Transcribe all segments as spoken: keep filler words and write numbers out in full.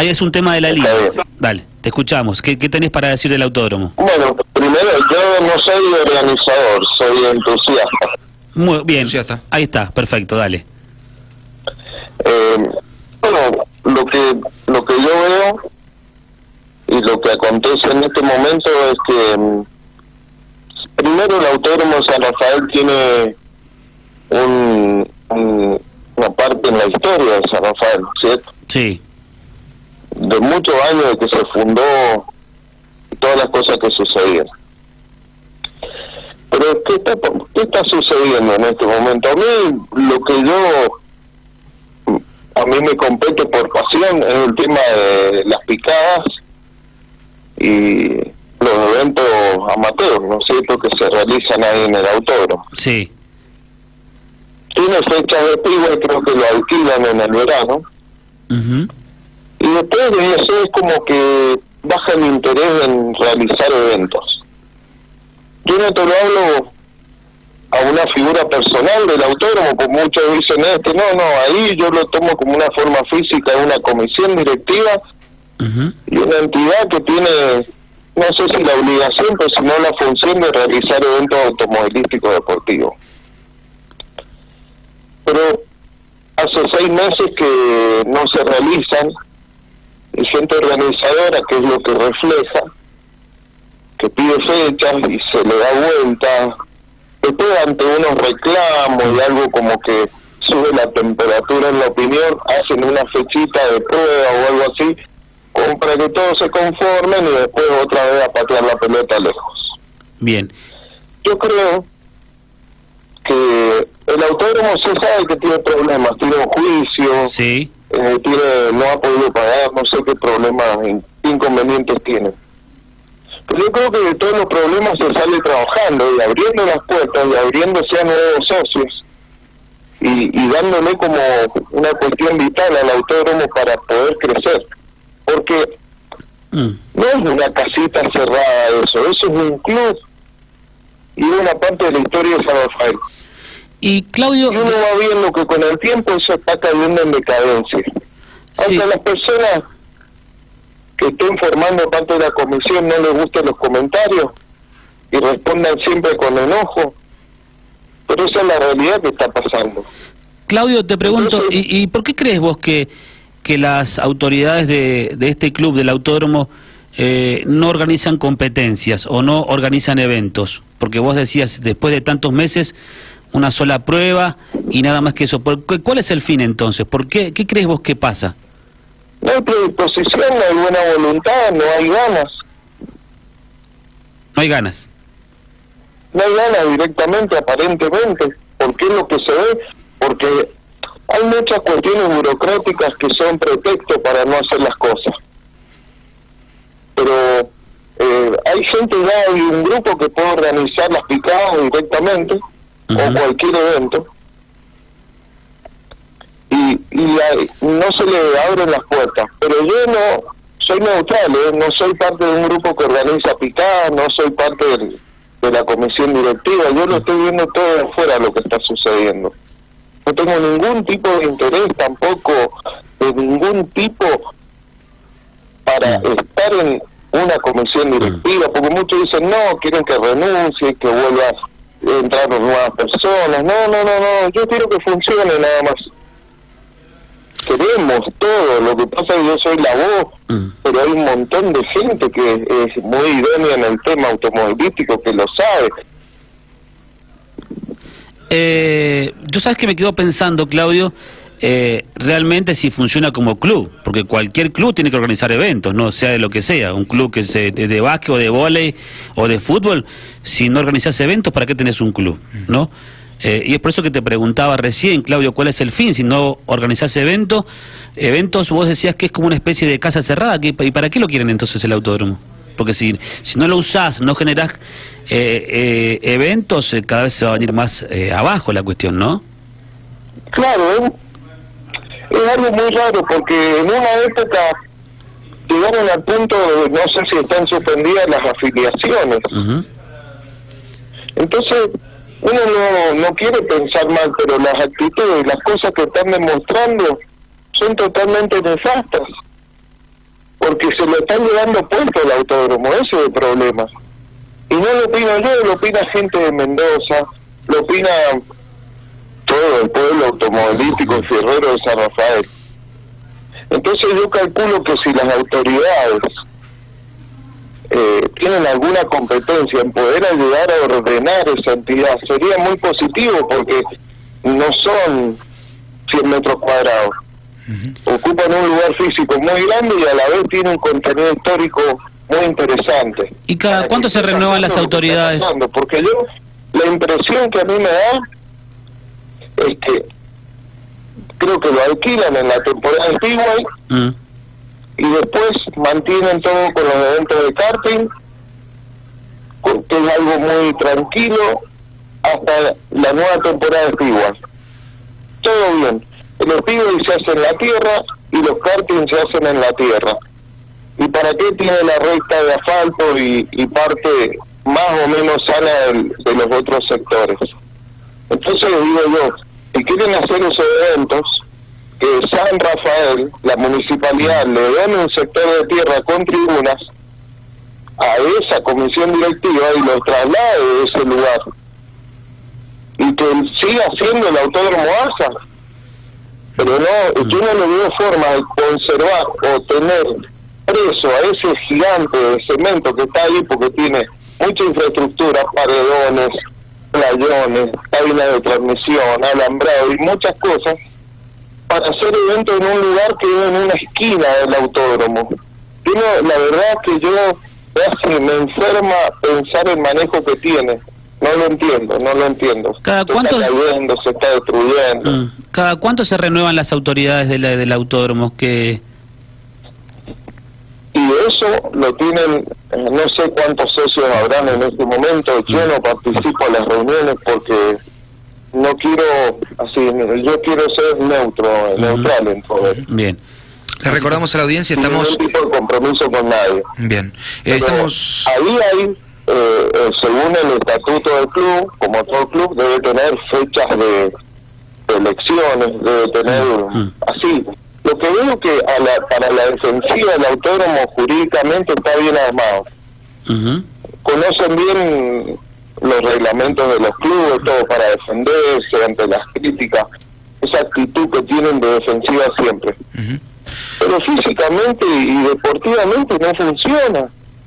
Ahí es un tema de la liga. Dale, te escuchamos. ¿Qué, qué tenés para decir del autódromo? Bueno, primero, yo no soy organizador, soy entusiasta. Muy bien, entusiasta. Ahí está, perfecto, dale. Eh, bueno, lo que, lo que yo veo y lo que acontece en este momento es que primero el autódromo San Rafael tiene un, un, una parte en la historia de San Rafael, ¿cierto? Sí. De muchos años de que se fundó, todas las cosas que sucedían. Pero ¿qué está, qué está sucediendo en este momento? A mí lo que yo, a mí me compete por pasión es el tema de las picadas y los eventos amateurs, ¿no es cierto?, que se realizan ahí en el autódromo. Sí. Tiene fechas de pico y creo que lo alquilan en el verano. Uh-huh. Y después de eso es como que baja el interés en realizar eventos. Yo no te lo hablo a una figura personal del autódromo, como muchos dicen este, no, no, ahí yo lo tomo como una forma física de una comisión directiva uh-huh. y una entidad que tiene, no sé si la obligación, pero si no la función de realizar eventos automovilísticos deportivos. Pero hace seis meses que no se realizan, y gente organizadora, que es lo que refleja, que pide fechas y se le da vuelta, después ante unos reclamos y algo como que sube la temperatura en la opinión, hacen una fechita de prueba o algo así, como para que todos se conformen y después otra vez a patear la pelota lejos. Bien. Yo creo que el autódromo se sabe que tiene problemas, tiene un juicio, sí. eh, tiene no ha podido pagar, no sé qué problemas, inconvenientes tiene. Pero yo creo que de todos los problemas se sale trabajando y abriendo las puertas y abriéndose a nuevos socios y, y dándole como una cuestión vital al autódromo para poder crecer. Porque mm. no es una casita cerrada eso, eso es un club y una parte de la historia de San Rafael. Y Claudio... Y uno va viendo que con el tiempo eso está cayendo en decadencia. Aunque sí. a las personas que estén formando parte de la comisión no les gusten los comentarios y respondan siempre con enojo, pero esa es la realidad que está pasando. Claudio, te pregunto, Entonces, ¿y, ¿y por qué crees vos que, que las autoridades de, de este club, del autódromo, eh, no organizan competencias o no organizan eventos? Porque vos decías, después de tantos meses, una sola prueba y nada más que eso. ¿Cuál es el fin entonces? ¿Por qué? ¿Qué crees vos que pasa? No hay predisposición, no hay buena voluntad, no hay ganas. No hay ganas. No hay ganas directamente, aparentemente. ¿Por qué es lo que se ve? Porque hay muchas cuestiones burocráticas que son pretexto para no hacer las cosas. Pero eh, hay gente ya, hay un grupo que puede organizar las picadas directamente, uh-huh. o cualquier evento, y, y hay, no se le abren las puertas. Pero yo no soy neutral, ¿eh? No soy parte de un grupo que organiza picadas, no soy parte del, de la comisión directiva, yo lo estoy viendo todo de afuera lo que está sucediendo. No tengo ningún tipo de interés tampoco, de ningún tipo, para uh-huh. estar en una comisión directiva, porque muchos dicen, no, quieren que renuncie, que vuelva a entrar nuevas personas. No, no, no, no, yo quiero que funcione nada más. Queremos todo, lo que pasa es que yo soy la voz, mm. pero hay un montón de gente que es muy idónea en el tema automovilístico, que lo sabe. Eh, yo sabes que me quedo pensando, Claudio, eh, realmente si funciona como club, porque cualquier club tiene que organizar eventos, no sea de lo que sea, un club que se de, de básquet o de vóley o de fútbol, si no organizas eventos, ¿para qué tenés un club? ¿No? Eh, y es por eso que te preguntaba recién, Claudio, ¿cuál es el fin? Si no organizás eventos, eventos vos decías que es como una especie de casa cerrada, ¿y para qué lo quieren entonces el autódromo? Porque si, si no lo usás, no generás eh, eh, eventos, eh, cada vez se va a venir más eh, abajo la cuestión, ¿no? Claro, ¿eh? Es algo muy raro, porque en una época llegaron al punto de, no sé si están suspendidas las afiliaciones. Uh-huh. Entonces, uno no, no quiere pensar mal, pero las actitudes, las cosas que están demostrando son totalmente nefastas. están llevando puesto el autódromo, ese es el problema. Y no lo opino yo, lo opina gente de Mendoza, lo opina todo el pueblo automovilístico y fierrero de San Rafael. Entonces yo calculo que si las autoridades eh, tienen alguna competencia en poder ayudar a ordenar esa entidad, sería muy positivo, porque no son cien metros cuadrados. Uh-huh. Ocupan un lugar físico muy grande y a la vez tienen un contenido histórico muy interesante. ¿Y cada cuánto se renuevan las autoridades? Porque yo, la impresión que a mí me da es que creo que lo alquilan en la temporada de Speedway mm. y después mantienen todo con los eventos de karting, que es algo muy tranquilo, hasta la nueva temporada de Speedway. Todo bien. El Speedway se hace en la tierra y los karting se hacen en la tierra. ¿Y para qué tiene la recta de asfalto y, y parte más o menos sana del, de los otros sectores? Entonces digo yo, si quieren hacer esos eventos, que San Rafael, la municipalidad, le done un sector de tierra con tribunas a esa comisión directiva y lo traslade de ese lugar. Y que siga siendo el autódromo A S A. Pero no, yo no le veo forma de conservar o tener preso a ese gigante de cemento que está ahí, porque tiene mucha infraestructura, paredones, playones, cabina de transmisión, alambrado y muchas cosas, para hacer eventos en un lugar que es en una esquina del autódromo. Yo no, la verdad que yo casi me enferma pensar el manejo que tiene. No lo entiendo, no lo entiendo. ¿Cada se cuánto... está cayendo, se está destruyendo. Mm. ¿Cada cuánto se renuevan las autoridades de la, del autódromo? Que Y eso lo tienen, no sé cuántos socios habrán en este momento. Yo no participo en las reuniones porque no quiero, así, yo quiero ser neutro, uh-huh. neutral en todo. Bien. Le recordamos a la audiencia, estamos... Sin ningún tipo de compromiso con nadie. Bien. Eh, estamos... Ahí hay, eh, según el estatuto del club, como todo club, debe tener fechas de, de elecciones, debe tener, uh-huh. así... Lo que veo que a la, para la defensiva del autódromo jurídicamente está bien armado. Uh-huh. Conocen bien los reglamentos de los clubes, todo para defenderse ante las críticas, esa actitud que tienen de defensiva siempre. Uh-huh. Pero físicamente y deportivamente no funciona.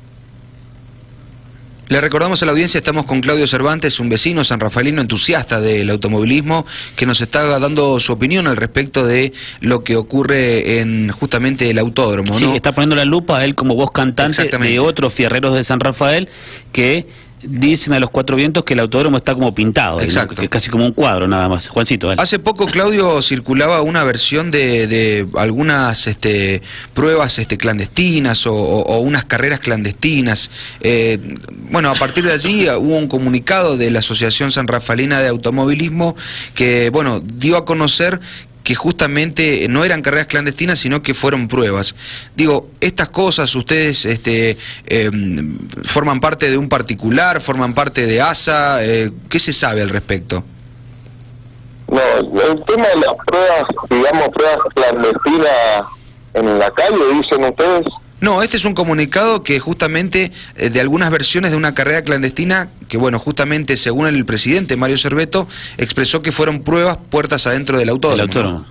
Le recordamos a la audiencia, estamos con Claudio Cervantes, un vecino sanrafaelino entusiasta del automovilismo, que nos está dando su opinión al respecto de lo que ocurre en justamente el autódromo, ¿no? Sí, está poniendo la lupa a él como voz cantante de otros fierreros de San Rafael que dicen a los cuatro vientos que el autódromo está como pintado, exacto, que es casi como un cuadro nada más. Juancito, dale. Hace poco, Claudio, circulaba una versión de, de algunas este, pruebas este, clandestinas o, o, o unas carreras clandestinas. Eh, bueno, a partir de allí hubo un comunicado de la Asociación Sanrafaelina de Automovilismo que, bueno, dio a conocer que justamente no eran carreras clandestinas, sino que fueron pruebas. Digo, estas cosas, ustedes este, eh, forman parte de un particular, forman parte de A S A, eh, ¿qué se sabe al respecto? No, el tema de las pruebas, digamos, pruebas clandestinas en la calle, dicen ustedes. No, este es un comunicado que justamente eh, de algunas versiones de una carrera clandestina que, bueno, justamente según el presidente Mario Cerveto, expresó que fueron pruebas puertas adentro del autódromo. El autódromo.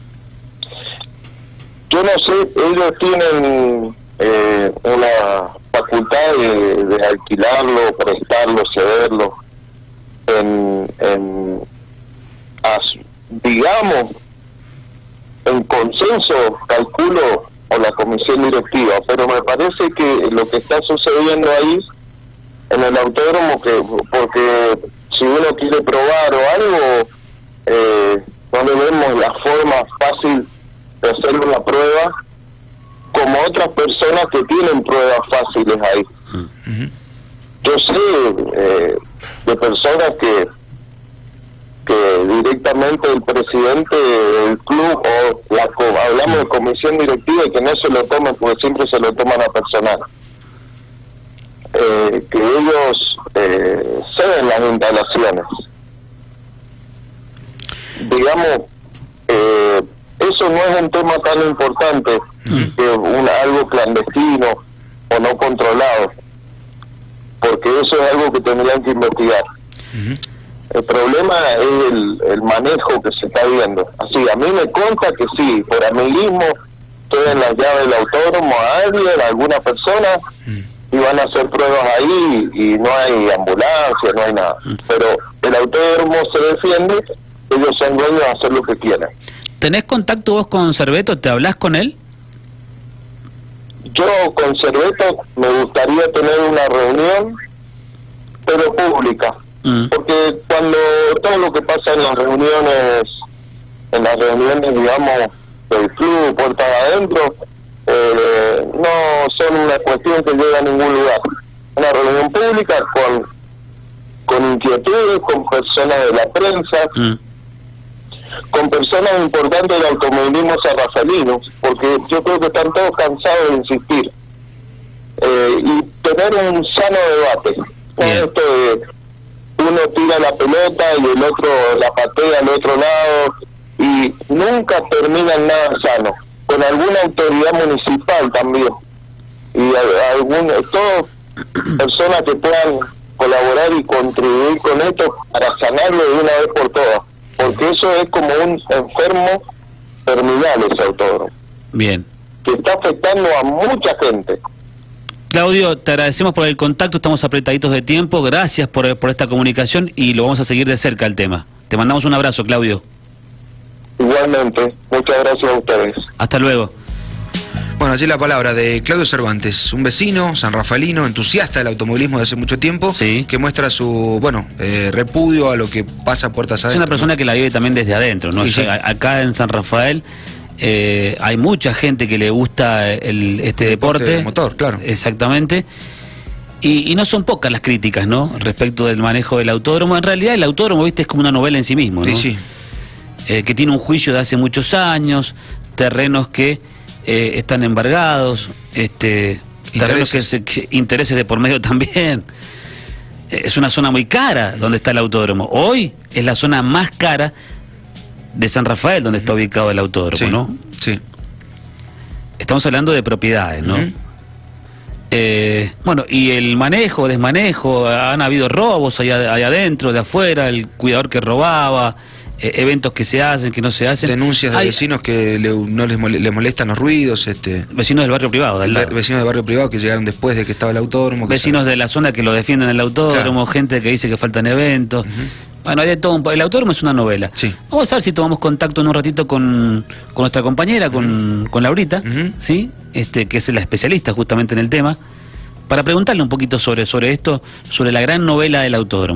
Yo no sé, ellos tienen eh, una facultad de, de alquilarlo, prestarlo, cederlo, en, en as, digamos, en consenso, calculo, o la comisión directiva, pero me parece que lo que está sucediendo ahí en el autódromo, que porque si uno quiere probar o algo, eh, no le vemos la forma fácil de hacer una prueba como otras personas que tienen pruebas fáciles ahí. Uh-huh. Yo sé eh, de personas que que directamente el presidente del club o la hablamos de comisión directiva y que no se lo tomen porque siempre se lo toman a personal, eh, que ellos eh, ceden las instalaciones, digamos, eh, eso no es un tema tan importante, mm. que una, algo clandestino o no controlado, porque eso es algo que tendrían que investigar. Uh-huh. El problema es el, el manejo que se está viendo. Así, a mí me consta que sí, por amiguismo, tienen las llaves del autódromo a alguien, a alguna persona, uh-huh, y van a hacer pruebas ahí y no hay ambulancia, no hay nada. Uh-huh. Pero el autódromo se defiende, ellos son dueños de hacer lo que quieran. ¿Tenés contacto vos con Cerveto? ¿Te hablás con él? Yo con Cerveto me gustaría tener una reunión, pero pública. Mm. Porque cuando todo lo que pasa en las reuniones, en las reuniones, digamos, del club, puertas adentro, eh, no son una cuestión que llega a ningún lugar. Una reunión pública con, con inquietudes, con personas de la prensa, mm. con personas importantes del automovilismo sarrafelino, porque yo creo que están todos cansados de insistir, eh, y tener un sano debate. Con esto de uno tira la pelota y el otro la patea al otro lado, y nunca terminan nada sano, con alguna autoridad municipal también, y algún, todas personas que puedan colaborar y contribuir con esto para sanarlo de una vez por todas, porque eso es como un enfermo terminal, ese autódromo. Bien. Que está afectando a mucha gente. Claudio, te agradecemos por el contacto, estamos apretaditos de tiempo, gracias por, por esta comunicación y lo vamos a seguir de cerca el tema. Te mandamos un abrazo, Claudio. Igualmente, muchas gracias a ustedes. Hasta luego. Bueno, allí la palabra de Claudio Cervantes, un vecino sanrafaelino, entusiasta del automovilismo de hace mucho tiempo, sí, que muestra su, bueno, eh, repudio a lo que pasa puertas adentro. Es una persona, ¿no?, que la vive también desde adentro, ¿no? Sí, sí. Acá en San Rafael eh, hay mucha gente que le gusta el, este el deporte. deporte motor, claro. Exactamente. Y, y no son pocas las críticas, ¿no?, respecto del manejo del autódromo. En realidad el autódromo, viste, es como una novela en sí mismo, ¿no? Sí, sí. Eh, que tiene un juicio de hace muchos años, terrenos que eh, están embargados, este, terrenos que, se, que intereses de por medio también. Eh, es una zona muy cara donde está el autódromo. Hoy es la zona más cara de San Rafael donde está ubicado el autódromo, sí, ¿no? Sí. Estamos hablando de propiedades, ¿no? Uh-huh. eh, bueno, y el manejo, desmanejo, han habido robos allá, allá adentro, de afuera, el cuidador que robaba, eh, eventos que se hacen, que no se hacen. Denuncias de Hay, vecinos que le, no les, mole, les molestan los ruidos. Este, vecinos del barrio privado, del lado. Vecinos del barrio privado que llegaron después de que estaba el autódromo. Vecinos sabe. de la zona que lo defienden en el autódromo, claro, gente que dice que faltan eventos. Uh-huh. Bueno, hay de todo un... el autódromo es una novela. Sí. Vamos a ver si tomamos contacto en un ratito con, con nuestra compañera, con, uh-huh, con Laurita, uh-huh, ¿sí? Este, que es la especialista justamente en el tema, para preguntarle un poquito sobre, sobre esto, sobre la gran novela del autódromo.